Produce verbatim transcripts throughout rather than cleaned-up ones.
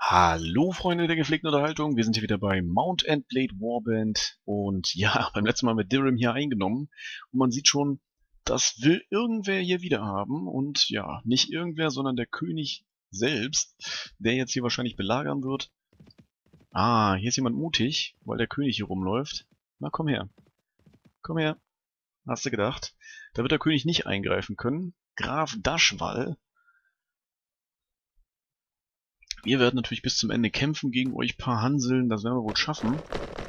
Hallo Freunde der gepflegten Unterhaltung, wir sind hier wieder bei Mount and Blade Warband und ja, beim letzten Mal mit Dirham hier eingenommen und man sieht schon, das will irgendwer hier wieder haben und ja, nicht irgendwer, sondern der König selbst, der jetzt hier wahrscheinlich belagern wird. Ah, hier ist jemand mutig, weil der König hier rumläuft. Na komm her, komm her, hast du gedacht? Da wird der König nicht eingreifen können. Graf Daschwall. Wir werden natürlich bis zum Ende kämpfen gegen euch paar Hanseln, das werden wir wohl schaffen.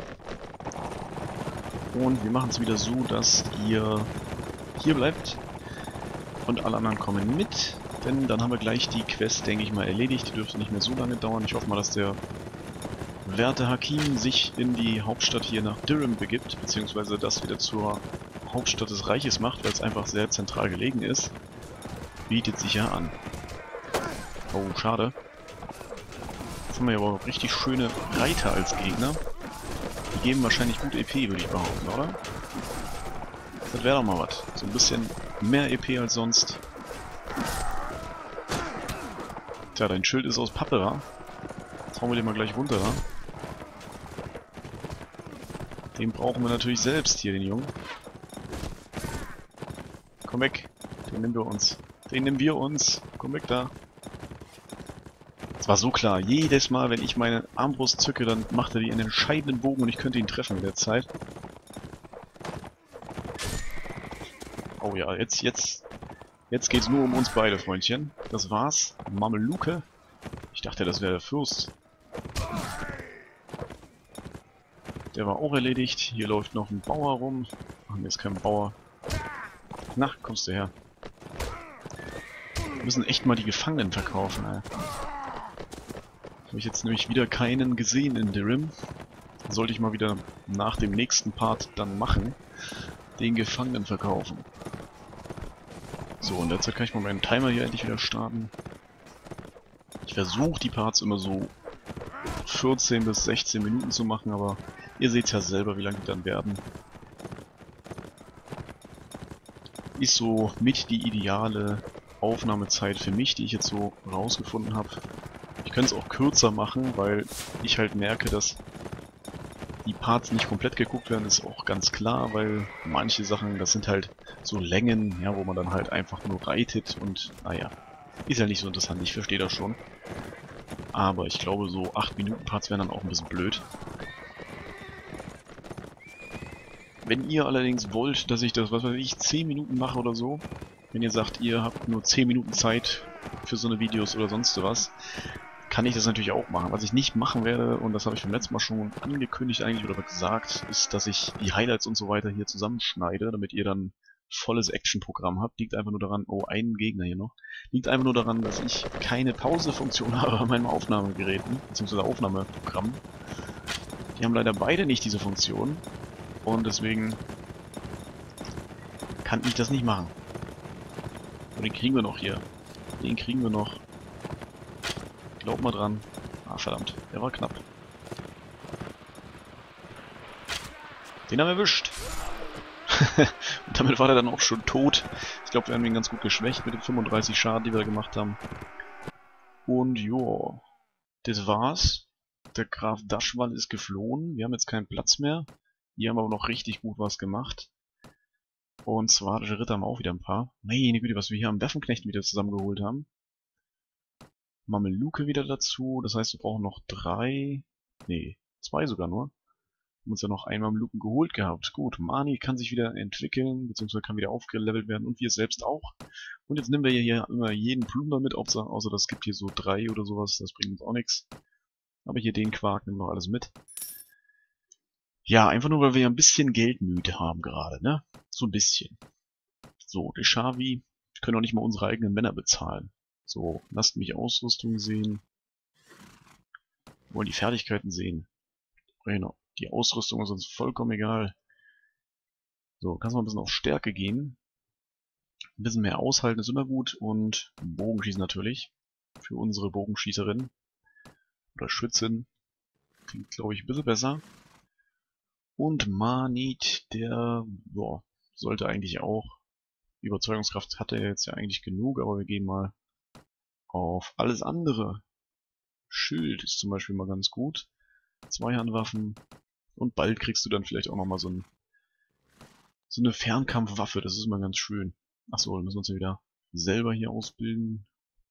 Und wir machen es wieder so, dass ihr hier bleibt und alle anderen kommen mit, denn dann haben wir gleich die Quest, denke ich mal, erledigt. Die dürfte nicht mehr so lange dauern. Ich hoffe mal, dass der werte Hakim sich in die Hauptstadt hier nach Dirham begibt, beziehungsweise das wieder zur Hauptstadt des Reiches macht, weil es einfach sehr zentral gelegen ist. Bietet sich ja an. Oh, schade. Jetzt haben wir ja aber richtig schöne Reiter als Gegner. Die geben wahrscheinlich gut E P, würde ich behaupten, oder? Das wäre doch mal was. So ein bisschen mehr E P als sonst. Tja, dein Schild ist aus Pappe, wa? Jetzt hauen wir den mal gleich runter, wa? Den brauchen wir natürlich selbst hier, den Jungen. Komm weg. Den nehmen wir uns. Den nehmen wir uns. Komm weg da. Es war so klar. Jedes Mal, wenn ich meine Armbrust zücke, dann macht er die in den entscheidenden Bogen und ich könnte ihn treffen in der Zeit. Oh ja, jetzt, jetzt, jetzt geht's nur um uns beide, Freundchen. Das war's. Mameluke. Ich dachte, das wäre der Fürst. Der war auch erledigt. Hier läuft noch ein Bauer rum. Ach, hier ist kein Bauer. Na, kommst du her. Wir müssen echt mal die Gefangenen verkaufen, ey. Habe ich jetzt nämlich wieder keinen gesehen in Dirham. Sollte ich mal wieder nach dem nächsten Part dann machen. Den Gefangenen verkaufen. So, und derzeit kann ich mal meinen Timer hier endlich wieder starten. Ich versuche die Parts immer so vierzehn bis sechzehn Minuten zu machen, aber ihr seht ja selber, wie lange die dann werden. Ist so mit die ideale Aufnahmezeit für mich, die ich jetzt so rausgefunden habe. Ich könnte es auch kürzer machen, weil ich halt merke, dass die Parts nicht komplett geguckt werden, ist auch ganz klar, weil manche Sachen, das sind halt so Längen, ja, wo man dann halt einfach nur reitet und, naja, ist ja nicht so interessant, ich verstehe das schon. Aber ich glaube, so acht Minuten Parts wären dann auch ein bisschen blöd. Wenn ihr allerdings wollt, dass ich das, was weiß ich, zehn Minuten mache oder so, wenn ihr sagt, ihr habt nur zehn Minuten Zeit für so eine Videos oder sonst was, kann ich das natürlich auch machen. Was ich nicht machen werde, und das habe ich beim letzten Mal schon angekündigt eigentlich oder gesagt, ist, dass ich die Highlights und so weiter hier zusammenschneide, damit ihr dann volles Action-Programm habt. Liegt einfach nur daran, oh, einen Gegner hier noch. Liegt einfach nur daran, dass ich keine Pause-Funktion habe an meinem Aufnahmegeräten, beziehungsweise Aufnahmeprogramm. Die haben leider beide nicht diese Funktion. Und deswegen kann ich das nicht machen. Und den kriegen wir noch hier. Den kriegen wir noch. Glaub mal dran. Ah, verdammt. Der war knapp. Den haben wir erwischt. Und damit war der dann auch schon tot. Ich glaube, wir haben ihn ganz gut geschwächt mit den fünfunddreißig Schaden, die wir da gemacht haben. Und joa. Das war's. Der Graf Daschwall ist geflohen. Wir haben jetzt keinen Platz mehr. Hier haben wir aber noch richtig gut was gemacht. Und swadische Ritter haben auch wieder ein paar. Meine Güte, was wir hier am Waffenknechten wieder zusammengeholt haben. Mameluke wieder dazu. Das heißt, wir brauchen noch drei. Nee, zwei sogar nur. Wir haben uns ja noch einen Mameluken geholt gehabt. Gut, Mani kann sich wieder entwickeln, beziehungsweise kann wieder aufgelevelt werden und wir selbst auch. Und jetzt nehmen wir hier immer jeden Plunder mit, außer, außer das gibt hier so drei oder sowas. Das bringt uns auch nichts. Aber hier den Quark nehmen wir noch alles mit. Ja, einfach nur, weil wir ja ein bisschen Geldnöte haben gerade, ne? So ein bisschen. So, Deshavi, wir können auch nicht mal unsere eigenen Männer bezahlen. So, lasst mich Ausrüstung sehen. Wir wollen die Fertigkeiten sehen. Genau, die Ausrüstung ist uns vollkommen egal. So, kannst mal ein bisschen auf Stärke gehen. Ein bisschen mehr aushalten ist immer gut. Und Bogenschießen natürlich. Für unsere Bogenschießerin. Oder Schützin. Klingt, glaube ich, ein bisschen besser. Und Manit, der boah, sollte eigentlich auch. Überzeugungskraft hat er jetzt ja eigentlich genug, aber wir gehen mal auf alles andere. Schild ist zum Beispiel mal ganz gut. Zweihandwaffen. Und bald kriegst du dann vielleicht auch nochmal so, ein, so eine Fernkampfwaffe. Das ist immer ganz schön. Achso, wir müssen uns ja wieder selber hier ausbilden.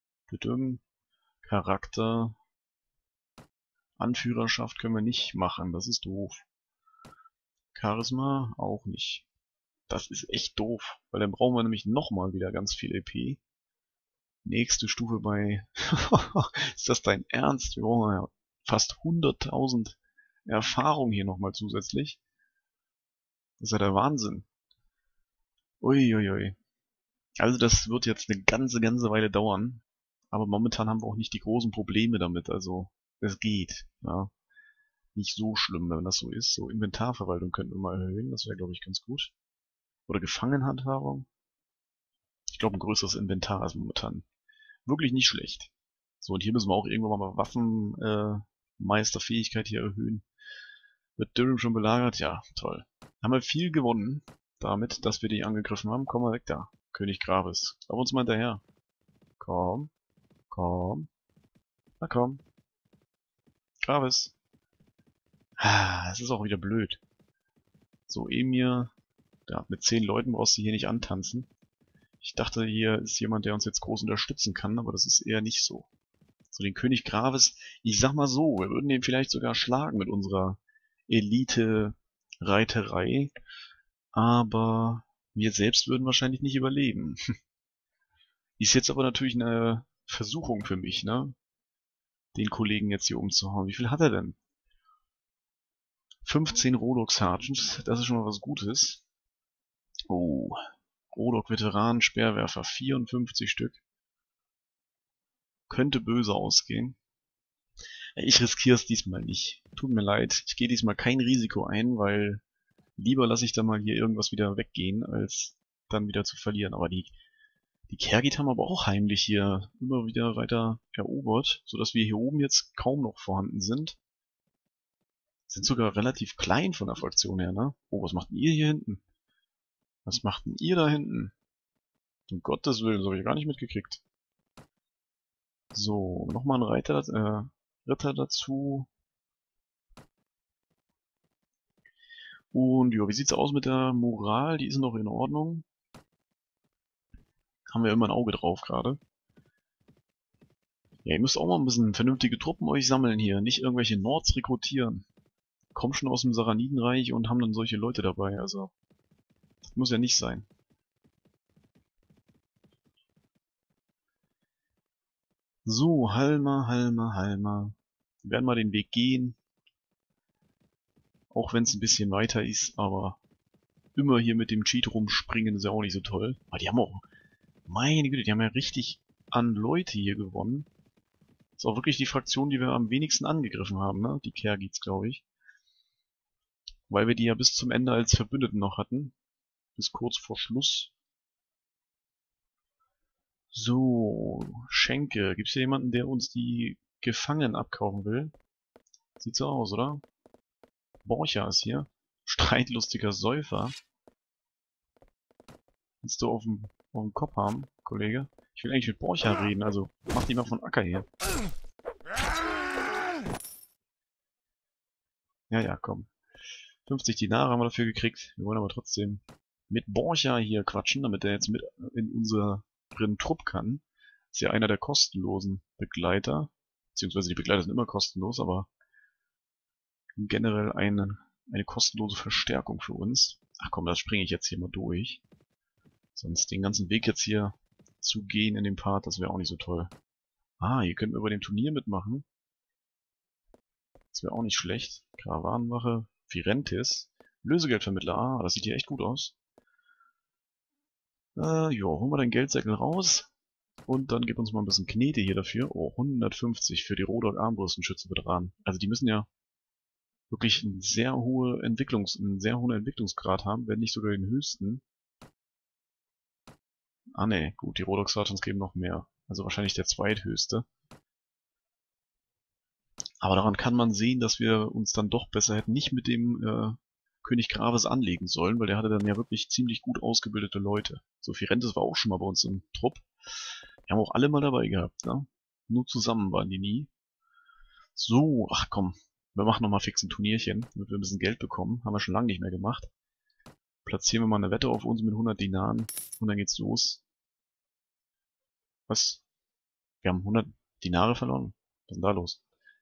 Charakter. Anführerschaft können wir nicht machen. Das ist doof. Charisma auch nicht. Das ist echt doof. Weil dann brauchen wir nämlich nochmal wieder ganz viel E P. Nächste Stufe bei... Ist das dein Ernst? Wir brauchen ja fast hunderttausend Erfahrung hier nochmal zusätzlich. Das ist ja der Wahnsinn. Uiuiui. Also das wird jetzt eine ganze, ganze Weile dauern. Aber momentan haben wir auch nicht die großen Probleme damit. Also es geht. Ja. Nicht so schlimm, wenn das so ist. So Inventarverwaltung könnten wir mal erhöhen. Das wäre, glaube ich, ganz gut. Oder Gefangenhandhabung. Ich glaube, ein größeres Inventar ist momentan wirklich nicht schlecht. So, und hier müssen wir auch irgendwann mal Waffenmeisterfähigkeit äh, hier erhöhen. Wird Durham schon belagert? Ja, toll. Haben wir viel gewonnen damit, dass wir die angegriffen haben. Komm mal weg da. König Graves. Lauf uns mal hinterher. Komm. Komm. Na komm. Graves. Ah, das ist auch wieder blöd. So, Emir. Ja, mit zehn Leuten brauchst du hier nicht antanzen. Ich dachte, hier ist jemand, der uns jetzt groß unterstützen kann, aber das ist eher nicht so. So, den König Graves, ich sag mal so, wir würden den vielleicht sogar schlagen mit unserer Elite-Reiterei, aber wir selbst würden wahrscheinlich nicht überleben. Ist jetzt aber natürlich eine Versuchung für mich, ne? Den Kollegen jetzt hier umzuhauen. Wie viel hat er denn? fünfzehn Rodok Sergeants, das ist schon mal was Gutes. Oh, Rodok Veteranen, Speerwerfer, vierundfünfzig Stück. Könnte böse ausgehen. Ich riskiere es diesmal nicht. Tut mir leid, ich gehe diesmal kein Risiko ein, weil lieber lasse ich da mal hier irgendwas wieder weggehen, als dann wieder zu verlieren. Aber die, die Kergit haben aber auch heimlich hier immer wieder weiter erobert, sodass wir hier oben jetzt kaum noch vorhanden sind. Sind sogar relativ klein von der Fraktion her, ne? Oh, was macht denn ihr hier hinten? Was macht denn ihr da hinten? Um Gottes Willen, das habe ich gar nicht mitgekriegt. So, nochmal ein Reiter, äh, Ritter dazu. Und ja, wie sieht's aus mit der Moral? Die ist noch in Ordnung. Haben wir immer ein Auge drauf gerade. Ja, ihr müsst auch mal ein bisschen vernünftige Truppen euch sammeln hier. Nicht irgendwelche Nords rekrutieren. Kommen schon aus dem Saranidenreich und haben dann solche Leute dabei. Also, das muss ja nicht sein. So, Halma, Halma, Halma. Wir werden mal den Weg gehen. Auch wenn es ein bisschen weiter ist, aber immer hier mit dem Cheat rumspringen ist ja auch nicht so toll. Aber die haben auch, meine Güte, die haben ja richtig an Leute hier gewonnen. Ist auch wirklich die Fraktion, die wir am wenigsten angegriffen haben, ne? Die Kergits, glaube ich. Weil wir die ja bis zum Ende als Verbündeten noch hatten. Bis kurz vor Schluss. So, Schenke. Gibt's hier jemanden, der uns die Gefangenen abkaufen will? Sieht so aus, oder? Borcha ist hier. Streitlustiger Säufer. Willst du auf dem, auf dem Kopf haben, Kollege? Ich will eigentlich mit Borcha reden, also mach die mal von Acker hier. Ja, ja, komm. fünfzig Dinare haben wir dafür gekriegt. Wir wollen aber trotzdem mit Borcha hier quatschen, damit er jetzt mit in unseren Trupp kann. Ist ja einer der kostenlosen Begleiter. Beziehungsweise die Begleiter sind immer kostenlos, aber generell eine, eine kostenlose Verstärkung für uns. Ach komm, das springe ich jetzt hier mal durch. Sonst den ganzen Weg jetzt hier zu gehen in dem Part, das wäre auch nicht so toll. Ah, hier könnten wir bei dem Turnier mitmachen. Das wäre auch nicht schlecht. Karawanenwache, Firentis, Lösegeldvermittler. Ah, das sieht hier echt gut aus. Äh, ja, holen wir den Geldsäckel raus. Und dann gib uns mal ein bisschen Knete hier dafür. Oh, hundertfünfzig für die Rodok Armbrüstenschützenveteranen. Also die müssen ja wirklich einen sehr hohe Entwicklungs, einen sehr hohen Entwicklungsgrad haben, wenn nicht sogar den höchsten. Ah ne, gut, die Rodok Sergeants geben noch mehr. Also wahrscheinlich der zweithöchste. Aber daran kann man sehen, dass wir uns dann doch besser hätten nicht mit dem äh, König Graves anlegen sollen, weil der hatte dann ja wirklich ziemlich gut ausgebildete Leute. So, Firentis war auch schon mal bei uns im Trupp. Die haben auch alle mal dabei gehabt, ne? Nur zusammen waren die nie. So, ach komm. Wir machen nochmal fix ein Turnierchen, damit wir ein bisschen Geld bekommen. Haben wir schon lange nicht mehr gemacht. Platzieren wir mal eine Wette auf uns mit hundert Dinaren und dann geht's los. Was? Wir haben hundert Dinare verloren? Was ist denn da los?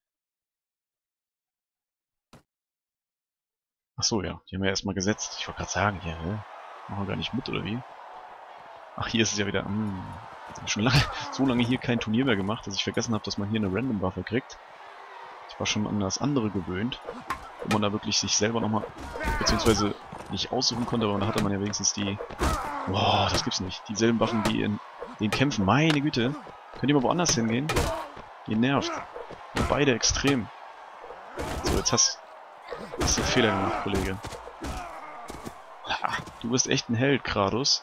Ach so, ja. Die haben wir erstmal gesetzt. Ich wollte gerade sagen, ja, hä? Machen wir gar nicht mit, oder wie? Ach, hier ist es ja wieder... Mh, ich habe schon lange, so lange hier kein Turnier mehr gemacht, dass ich vergessen habe, dass man hier eine Random-Waffe kriegt. Ich war schon an das andere gewöhnt, wo man da wirklich sich selber nochmal, beziehungsweise nicht aussuchen konnte, aber da hatte man ja wenigstens die... Boah, das gibt's nicht. Dieselben Waffen, die in den Kämpfen. Meine Güte. Könnt ihr mal woanders hingehen? Ihr nervt. Und beide extrem. So, jetzt hast, hast du einen Fehler gemacht, Kollege. Ha, du bist echt ein Held, Kratos.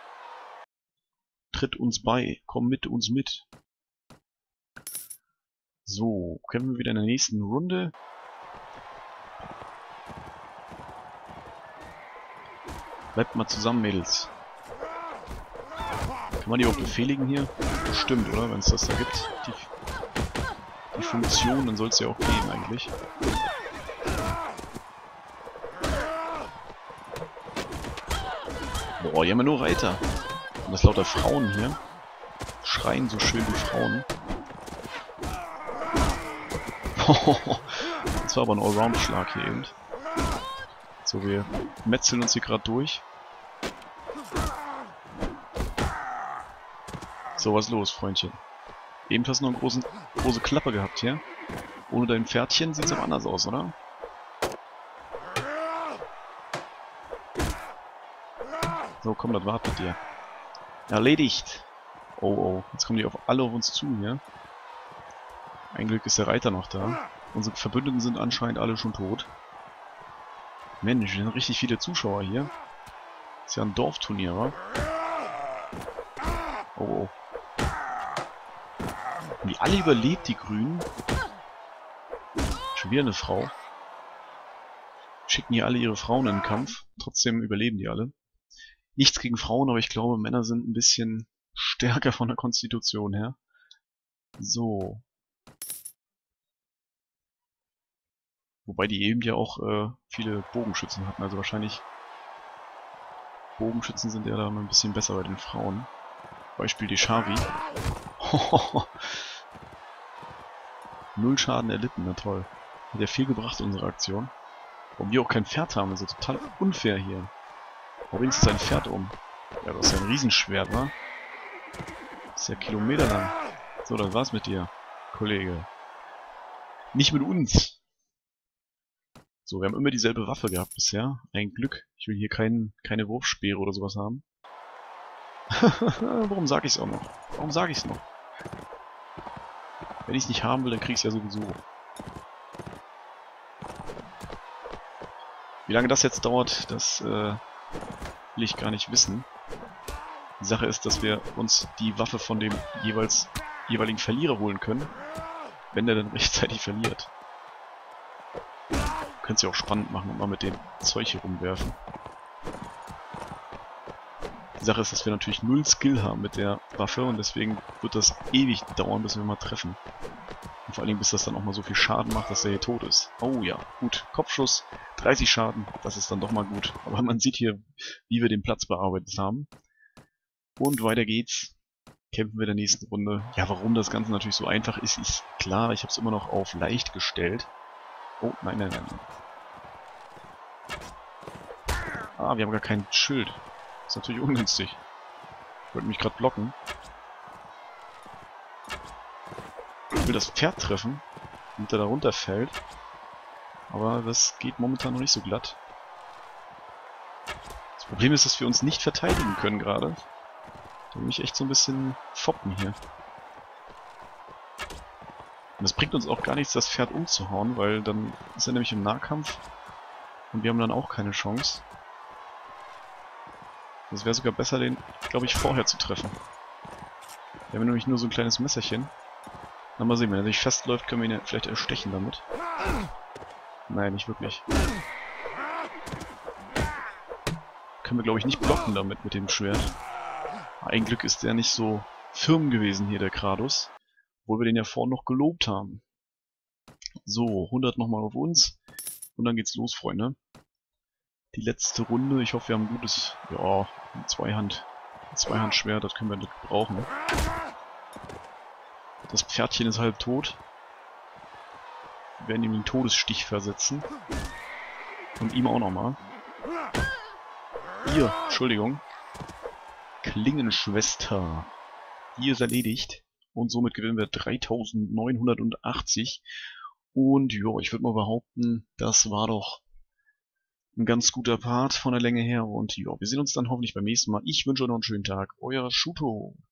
Tritt uns bei. Komm mit uns mit. So, kämpfen wir wieder in der nächsten Runde. Bleibt mal zusammen, Mädels. Kann man die auch befehligen hier? Bestimmt, oder? Wenn es das da gibt. Die, die Funktion, dann soll es ja auch gehen eigentlich. Boah, hier haben wir nur Reiter. Und das lauter Frauen hier. Schreien so schön wie Frauen. Das war aber ein Allround-Schlag hier eben. So, wir metzeln uns hier gerade durch. So, was ist los, Freundchen? Eben hast du noch eine großen, große Klappe gehabt hier. Ohne dein Pferdchen sieht es aber anders aus, oder? So, komm, das war's mit dir. Erledigt! Oh, oh, jetzt kommen die auf alle auf uns zu hier. Ein Glück ist der Reiter noch da. Unsere Verbündeten sind anscheinend alle schon tot. Mensch, hier sind richtig viele Zuschauer hier. Ist ja ein Dorfturnier, wa? Oh, oh. Haben die alle überlebt, die Grünen? Schon wieder eine Frau. Schicken hier alle ihre Frauen in den Kampf. Trotzdem überleben die alle. Nichts gegen Frauen, aber ich glaube, Männer sind ein bisschen stärker von der Konstitution her. So. Wobei die eben ja auch äh, viele Bogenschützen hatten. Also wahrscheinlich Bogenschützen sind ja da mal ein bisschen besser bei den Frauen. Beispiel die Shari. Null Schaden erlitten, na toll. Hat ja viel gebracht, unsere Aktion. Warum wir auch kein Pferd haben, ist ja total unfair hier. Warum bringst du sein Pferd um? Ja, das ist ja ein Riesenschwert, wa? Das ist ja kilometerlang. So, das war's mit dir, Kollege. Nicht mit uns. So, wir haben immer dieselbe Waffe gehabt bisher. Ein Glück. Ich will hier kein, keine Wurfspeere oder sowas haben. Warum sag ich's auch noch? Warum sag ich's noch? Wenn ich's nicht haben will, dann krieg ich's ja sowieso. Wie lange das jetzt dauert, das äh, will ich gar nicht wissen. Die Sache ist, dass wir uns die Waffe von dem jeweils jeweiligen Verlierer holen können, wenn der dann rechtzeitig verliert. Könnt ihr auch spannend machen und mal mit dem Zeug hier rumwerfen. Die Sache ist, dass wir natürlich null Skill haben mit der Waffe und deswegen wird das ewig dauern, bis wir mal treffen. Und vor allem, bis das dann auch mal so viel Schaden macht, dass er hier tot ist. Oh ja, gut. Kopfschuss, dreißig Schaden, das ist dann doch mal gut. Aber man sieht hier, wie wir den Platz bearbeitet haben. Und weiter geht's. Kämpfen wir in der nächsten Runde. Ja, warum das Ganze natürlich so einfach ist, ist klar. Ich habe es immer noch auf leicht gestellt. Oh, nein, nein, nein. Ah, wir haben gar kein Schild. Das ist natürlich ungünstig. Ich wollte mich gerade blocken. Ich will das Pferd treffen, damit er da runterfällt. Aber das geht momentan noch nicht so glatt. Das Problem ist, dass wir uns nicht verteidigen können gerade. Da will ich echt so ein bisschen foppen hier. Und es bringt uns auch gar nichts, das Pferd umzuhauen, weil dann ist er nämlich im Nahkampf und wir haben dann auch keine Chance. Es wäre sogar besser, den, glaube ich, vorher zu treffen. Wir haben nämlich nur so ein kleines Messerchen. Na, mal sehen, wenn er sich festläuft, können wir ihn ja vielleicht erstechen damit. Nein, nicht wirklich. Können wir, glaube ich, nicht blocken damit mit dem Schwert. Ein Glück ist der nicht so firm gewesen hier, der Kratos. Obwohl wir den ja vorhin noch gelobt haben. So, hundert nochmal auf uns. Und dann geht's los, Freunde. Die letzte Runde. Ich hoffe, wir haben ein gutes... Ja, ein Zweihand... Ein Zweihandschwert, das können wir nicht brauchen. Das Pferdchen ist halb tot. Wir werden ihm den Todesstich versetzen. Und ihm auch nochmal. Hier, Entschuldigung. Klingenschwester. Die ist erledigt. Und somit gewinnen wir dreitausendneunhundertachtzig. Und ja, ich würde mal behaupten, das war doch ein ganz guter Part von der Länge her. Und ja, wir sehen uns dann hoffentlich beim nächsten Mal. Ich wünsche euch noch einen schönen Tag. Euer Shuto.